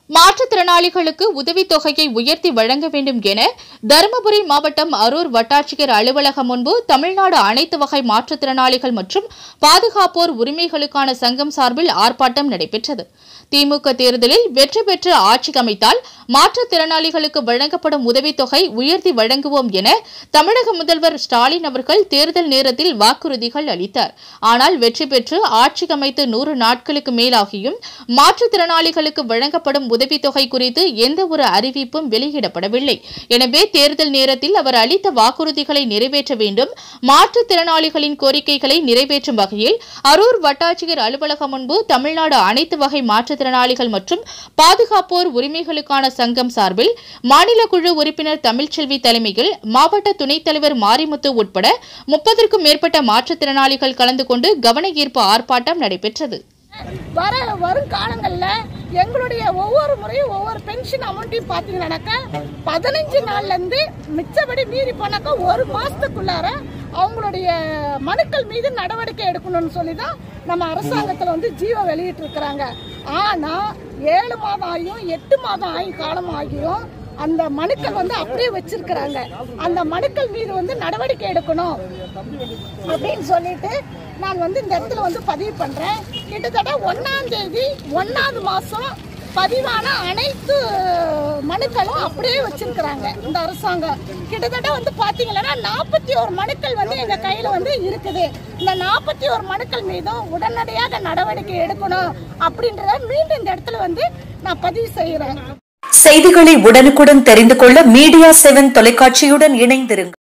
மாற்றுத்திறனாளிகளுக்கு உதவித்தொகையை உயர்த்தி வழங்க வேண்டும் என தருமபுரி மாவட்டம் அரூர் வட்டாட்சியர் அலுவலகம் முன்பு தமிழ்நாடு அனைத்து வகை மாற்றுத்திறனாளிகள் மற்றும் பாதுகாப்போர் உரிமைகளுக்கான சங்கம் சார்பில் ஆர்ப்பாட்டம் நடைபெற்றது. திமுக தேர்தலில் வெற்றி பெற்று ஆட்சி அமைத்தால் மாற்றுத்திறனாளிகளுக்கு வழங்கப்படும் உதவித்தொகை உயர்த்தி வழங்குவோம் என தமிழக முதல்வர் ஸ்டாலின் அவர்கள் தேர்தல் நேரத்தில் வாக்குறுதிகள் அளித்தார். ஆனால் வெற்றி பெற்று ஆட்சி அமைத்து 100 நாட்களுக்கு மேலாகியும் மாற்றுத்திறனாளிகளுக்கு வழங்கப்படும் உதவித்தொகை குறித்து எந்த ஒரு அறிவிப்பும் வெளியிடப்படவில்லை. எனவே தேர்தல் நேரத்தில் அவர் அளித்த வாக்குறுதிகளை நிறைவேற்ற வேண்டும். மாற்றுத்திறனாளிகளின் கோரிக்கைகளை நிறைவேற்றும் வகையில் அரூர் வட்டாட்சியர் அலுவலகம் முன்பு தமிழ்நாடு அனைத்து வகை மாற்றுத்திறனாளிகள் மற்றும் பாதுகாப்போர் உரிமைகளுக்கான சங்கம் சார்பில் மாநில குழு உறுப்பினர் தமிழ்ச்செல்வி தலைமையில் மாவட்ட துணைத் தலைவர் மாரிமுத்து உட்பட 30க்கும் மேற்பட்ட மாற்றுத்திறனாளிகள் கலந்து கொண்டு கவன ஈர்ப்பு ஆர்ப்பாட்டம் நடைபெற்றது. வரும் காலங்களில் எங்களுடைய ஒவ்வொரு முறையும் ஒவ்வொரு பென்ஷன் அமௌண்ட்டையும் பார்த்தீங்கன்னாக்கா 15 நாள்ல இருந்து மிச்சபடி மீறி போனாக்கா 1 மாசத்துக்குள்ளார அவங்களுடைய மனுக்கள் மீது நடவடிக்கை எடுக்கணும்னு சொல்லிதான் நம்ம அரசாங்கத்தில் வந்து ஜீவோ வெளியிட்டு இருக்கிறாங்க. ஆனா 7 மாதம் ஆகியும் 8 மாதம் ஆகியும் காலம் ஆகியும் அந்த மனுக்கள் வந்து அப்படியே வச்சிருக்கிறாங்க. அந்த மனுக்கள் மீது வந்து நடவடிக்கை எடுக்கணும் அப்படின்னு சொல்லிட்டு நான் வந்து இந்த இடத்துல வந்து பதிவு பண்றேன். கிட்டத்தட்ட 1ஆம் தேதி 1வது மாசம் பதிவான அனைத்து மனுக்களும் அப்படியே வச்சிருக்கிறாங்க இந்த அரசாங்கம். கிட்டத்தட்ட வந்து பாத்தீங்கன்னா 41 மனுக்கள் வந்து எங்க கையில வந்து இருக்குது. இந்த 41 மனுக்கள் மீதும் உடனடியாக நடவடிக்கை எடுக்கணும் அப்படின்றத மீண்டும் இந்த இடத்துல வந்து நான் பதிவு செய்யறேன். செய்திகளை உடனுக்குடன் தெரிந்து கொள்ள மீடியா 7 தொலைக்காட்சியுடன் இணைந்திருங்கள்.